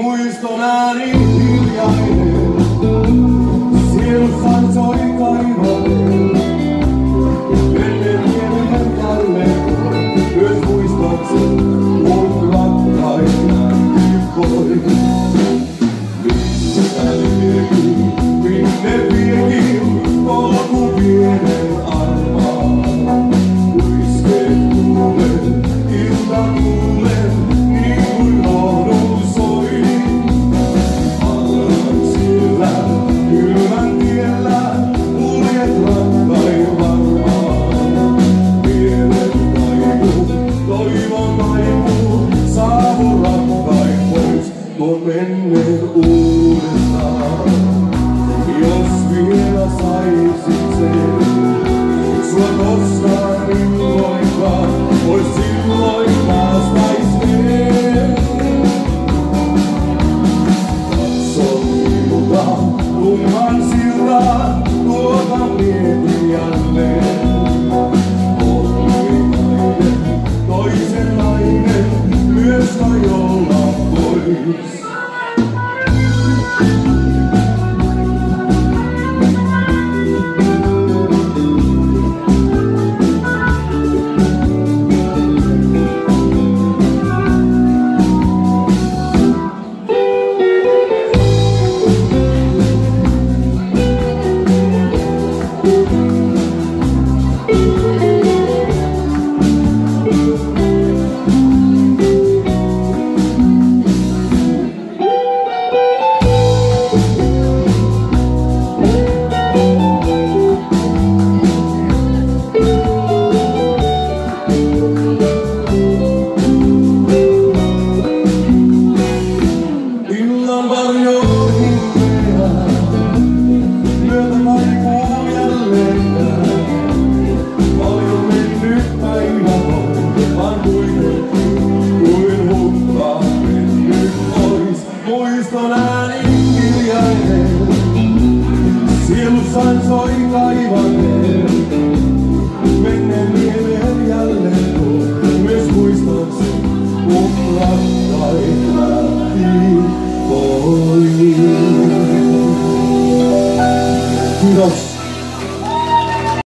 muistonani hiljainen, sielussaan soi kaivainen. Ennen pienen kalleen, myös muistaksi mun rakkaina koi. Minne viekin polku pienen armaan. Uiskeet kuulen, ilta kuulen, niin kuin laulu soi. Allan sillä kylmän tiellä, kuljet rakkain varmaan. Mielet taipuu, toivon taipuu, saavu rakkain pois tuon menneen uudestaan. Jos vielä saisit sen, sua koskaan milloinkaan, ois silloin taas taisteen. Katso minulta tumman siltaan, tuota mietin jälleen. Onnellinen, toisenlainen, myös kai olla pois.